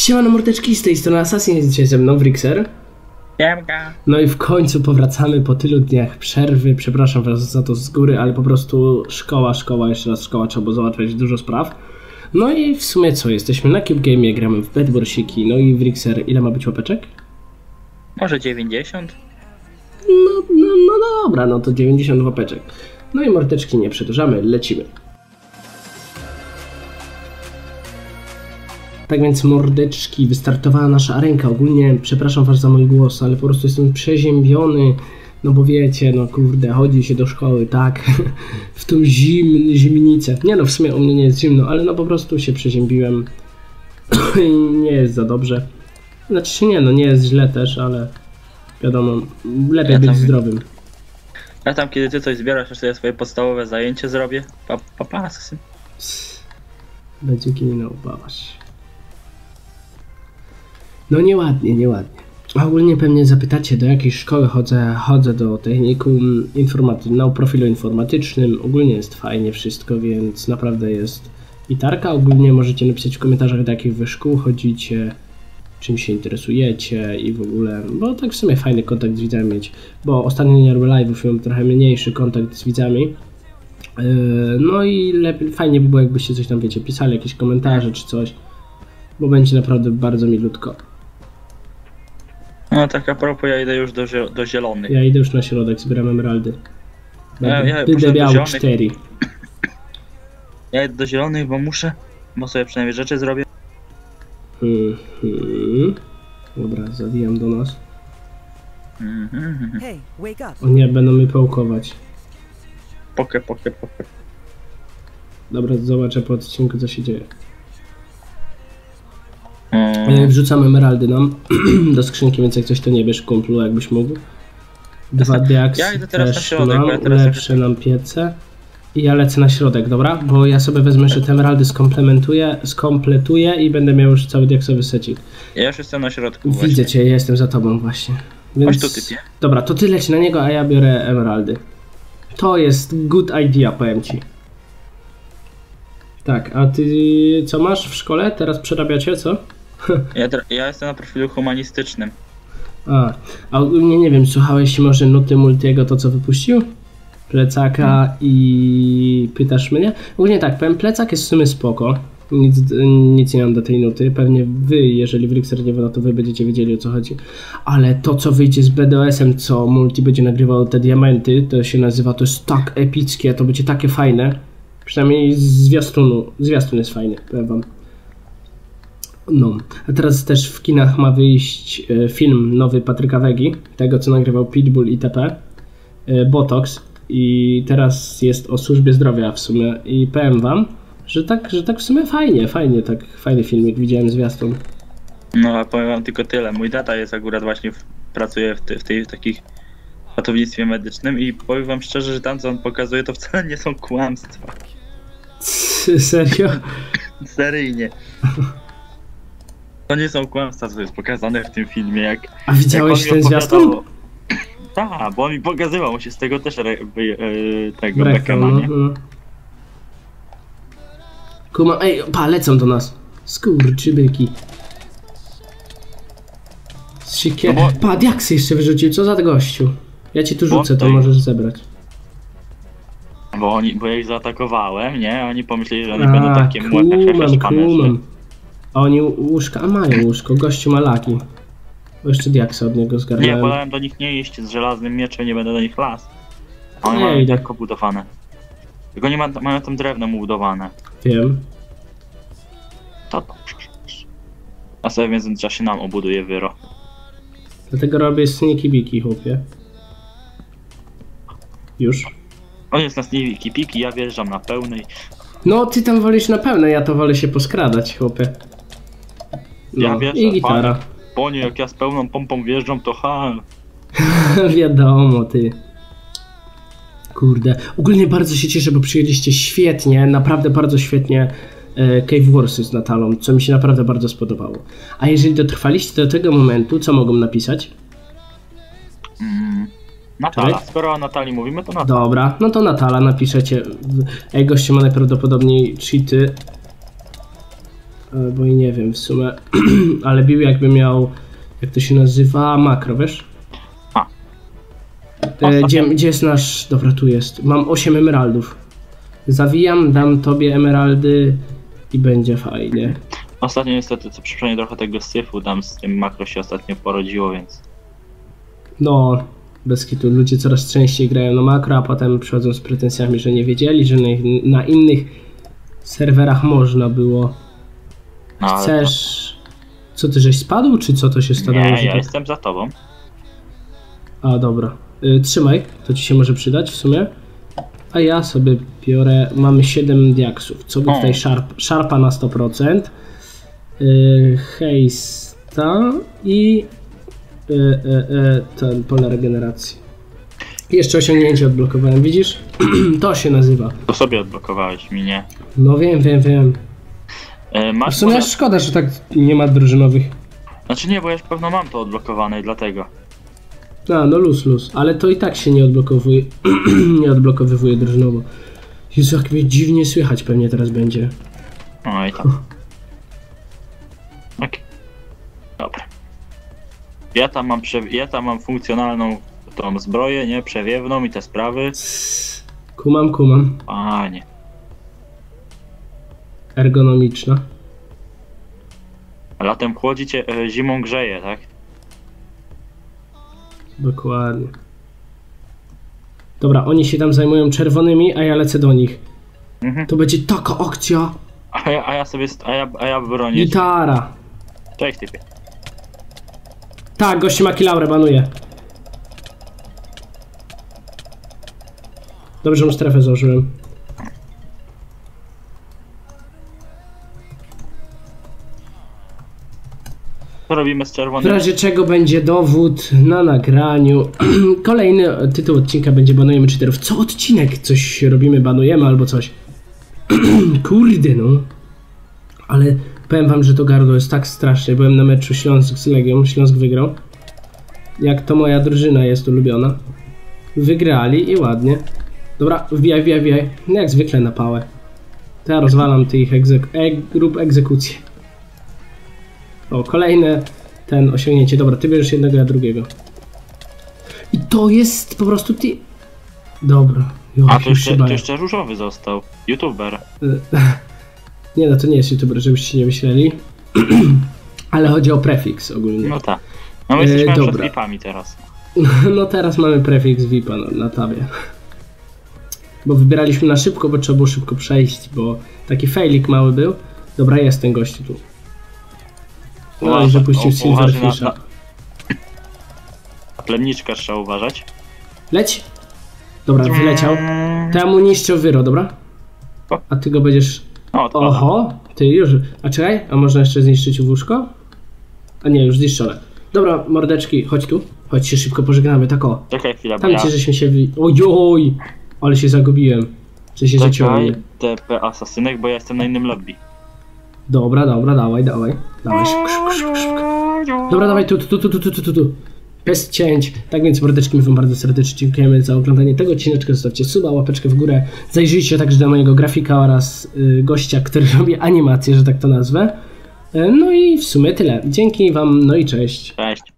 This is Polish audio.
Siemano mordeczki, z tej strony Assassin, jest dzisiaj ze mną Wrixer. Siemka. No i w końcu powracamy po tylu dniach przerwy. Przepraszam was za to z góry, ale po prostu szkoła, jeszcze raz szkoła, trzeba było załatwiać dużo spraw. No i w sumie co, jesteśmy na Cube Game'ie, gramy w Bedwarsiki. No i Wrixer, ile ma być łapeczek? Może 90? No dobra, no to 90 łapeczek. No i mordeczki, nie przedłużamy, lecimy. Tak więc mordeczki, wystartowała nasza arenka. Ogólnie przepraszam was za mój głos, ale po prostu jestem przeziębiony. No bo wiecie, no kurde, chodzi się do szkoły, tak? W tą zimnicę. Nie no, w sumie u mnie nie jest zimno, ale no po prostu się przeziębiłem. I nie jest za dobrze. Znaczy się nie, no nie jest źle też, ale wiadomo, lepiej być zdrowym. Ja tam kiedy ty coś zbierasz, to sobie swoje podstawowe zajęcie zrobię. Papa, Assassin. Będzie ginął, bałaś. No nieładnie, nieładnie. Ogólnie pewnie zapytacie, do jakiej szkoły chodzę do technikum o profilu informatycznym. Ogólnie jest fajnie wszystko, więc naprawdę jest gitarka. Ogólnie możecie napisać w komentarzach, do jakich wy szkół chodzicie, czym się interesujecie i w ogóle, bo tak w sumie fajny kontakt z widzami mieć, bo ostatnio nie robię live'ów i mam trochę mniejszy kontakt z widzami. No i fajnie by było, jakbyście coś tam, wiecie, pisali, jakieś komentarze czy coś, bo będzie naprawdę bardzo milutko. No tak a propos, ja idę już do zielonych. Ja idę już na środek, zbieram emeraldy. Będę miał 4. Ja idę do zielonych, bo sobie przynajmniej rzeczy zrobię. Dobra, zawijam do nas. Hey, wake up. O nie, będą mnie pałkować. Poke. Dobra, zobaczę po odcinku, co się dzieje. Wrzucamy emeraldy nam do skrzynki, więc jak coś to nie bierz, kumplu, jakbyś mógł. 2 diaks, ja idę teraz na środek, mam, bo ja teraz lepsze nam piece. I ja lecę na środek, dobra? Bo ja sobie wezmę jeszcze te emeraldy, skompletuję i będę miał już cały diaksowy secik. Ja już jestem na środku. Widzę właśnie. cię, ja jestem za tobą właśnie. Więc... Chodź tu, typie. Dobra, to ty leć na niego, a ja biorę emeraldy. To jest good idea, powiem ci. Tak, a ty co masz w szkole? Teraz przerabiacie, co? Ja jestem na profilu humanistycznym. A ogólnie nie wiem, słuchałeś może nuty Multiego, to co wypuścił? Plecaka i pytasz mnie? Ogólnie tak, powiem, plecak jest w sumie spoko. Nic nie mam do tej nuty. Pewnie wy, jeżeli Wrixer nie wie, no to wy będziecie wiedzieli, o co chodzi. Ale to, co wyjdzie z BDS-em, co Multi będzie nagrywał te diamenty, to się nazywa, to jest tak epickie, to będzie takie fajne. Przynajmniej z zwiastun jest fajny, powiem wam. No, a teraz też w kinach ma wyjść film nowy Patryka Wegi, tego co nagrywał Pitbull itp. Botox, i teraz jest o służbie zdrowia w sumie i powiem wam, że tak w sumie fajny filmik, widziałem zwiastun. No a powiem wam tylko tyle, mój tata jest akurat właśnie, pracuje w takich ratownictwie medycznym i powiem wam szczerze, że tam co on pokazuje, to wcale nie są kłamstwa. Serio? Seryjnie. To nie są kłamstwa, co jest pokazane w tym filmie, jak... A widziałeś ten zwiastun? Tak, bo on mi pokazywał, się z tego też tego Beckema, nie? Kuma, ej, lecą do nas. Skurczybyki. No diaksy jeszcze wyrzucił, co za gościu. Ja ci tu rzucę, to możesz zebrać. Bo ja ich zaatakowałem, nie? Oni pomyśleli, że oni będą takie młode. A oni łóżka, a mają łóżko, gościu ma laki. Bo jeszcze diaksy od niego zgarnąłem. Nie, wolałem do nich nie iść z żelaznym mieczem, nie będę do nich las. A oni mają lekko budowane. Tylko nie mają tam drewnem ubudowane. Wiem. To a sobie w międzyczasie nam obuduje wyro. Dlatego robię sneaky biki, chłopie. Już. On jest na sneaky piki, ja wjeżdżam na pełnej. No ty tam wolisz na pełnej, ja to wolę się poskradać, chłopie. No, ja wjeżdżam, i gitara. Panie, jak ja z pełną pompą wjeżdżam, to Wiadomo, ty. Kurde. Ogólnie bardzo się cieszę, bo przyjęliście świetnie, naprawdę bardzo świetnie Cave Warsy z Natalą, co mi się naprawdę bardzo spodobało. A jeżeli dotrwaliście do tego momentu, co mogą napisać? Natala, skoro o Natalii mówimy, to Natala. Dobra, no to Natala, napiszecie. Ej, goście ma najprawdopodobniej cheaty. Bo i nie wiem w sumie, ale bił jakby miał, jak to się nazywa, makro, wiesz? A. Gdzie jest nasz... Dobra, tu jest. Mam 8 emeraldów. Zawijam, dam tobie emeraldy i będzie fajnie. Ostatnio niestety, co przypomnę trochę tego syfu, tam z tym makro się ostatnio porodziło, więc... No, bez kitu. Ludzie coraz częściej grają na makro, a potem przychodzą z pretensjami, że nie wiedzieli, że na innych serwerach można było. No, ale Chcesz... Co, ty żeś spadł, czy co to się stało? Nie, ja jestem za tobą. A, dobra. Trzymaj, to ci się może przydać w sumie. A ja sobie biorę... Mamy 7 diaksów. Co by tutaj szarpa na 100%. Hejsta i... ten pole regeneracji. I jeszcze osiągnięcie odblokowałem, widzisz? To się nazywa. To sobie odblokowałeś mi, nie? No wiem. Masz W sumie może... szkoda, że tak nie ma drużynowych. Znaczy nie, bo ja już pewno mam to odblokowane i dlatego. A, no luz, ale to i tak się nie odblokowuje, nie odblokowywuje drużynowo. Jezu, jak mnie dziwnie słychać pewnie teraz będzie. No i tak. Okej. Dobra. Ja tam mam funkcjonalną tą zbroję, nie? Przewiewną i te sprawy. Kumam. Panie. Ergonomiczna. Latem chłodzi cię, zimą grzeje, tak? Dokładnie. Dobra, oni się tam zajmują czerwonymi, a ja lecę do nich. Mhm. To będzie taka akcja. A ja bronię. Gitara. Cześć typie. Tak, gości ma kilaurę, banuje. Dobrze, że mu strefę założyłem. Co robimy z W czerwonym? razie czego będzie dowód na nagraniu. Kolejny tytuł odcinka będzie banujemy cheaterów. Co odcinek? Coś robimy, banujemy albo coś. Kurde no. Ale powiem wam, że to gardło jest tak strasznie. Byłem na meczu Śląsk z Legią. Śląsk wygrał. Jak to moja drużyna jest ulubiona. Wygrali i ładnie. Dobra, wbijaj. No jak zwykle na pałę. To ja rozwalam tych grup egzekucji. O, kolejne osiągnięcie. Dobra, ty bierzesz jednego, ja drugiego. I to jest po prostu ty. Dobra. A to jeszcze różowy został. YouTuber. Nie no, to nie jest YouTuber, żebyście nie myśleli. Ale chodzi o prefiks ogólnie. No tak. No my jesteśmy dobra. przed VIP-ami teraz. No teraz mamy prefiks VIP-a na tabie. Bo wybieraliśmy na szybko, bo trzeba było szybko przejść, bo taki failik mały był. Dobra, jest ten gościu tu. No i zapuścił Silverfisha. Na plemniczka trzeba uważać. Leć! Dobra, wyleciał. To ja mu niszczę wyro, dobra? A ty go będziesz... Oho, ty już... A czekaj, a można jeszcze zniszczyć łóżko? A nie, już zniszczone. Dobra, mordeczki, chodź tu. Chodź się szybko pożegnamy, tak o. Czekaj chwilę, tam ci żeśmy się... Ojoj! Ale się zagubiłem. Że się zaciągnie. TP asasynek, bo ja jestem na innym lobby. Dobra, dawaj. Dobra, dawaj, tu. Bez cięć. Tak więc mordeczki, my wam bardzo serdecznie dziękujemy za oglądanie tego odcineczka. Zostawcie suba, łapeczkę w górę. Zajrzyjcie także do mojego grafika oraz gościa, który robi animację, że tak to nazwę. No i w sumie tyle. Dzięki wam, no i cześć. Cześć.